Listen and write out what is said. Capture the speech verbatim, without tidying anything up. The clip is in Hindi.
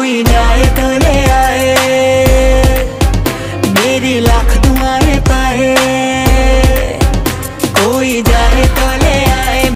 कोई जाए तो ले आए, मेरी लाख दुआएं पाए, कोई जाए तो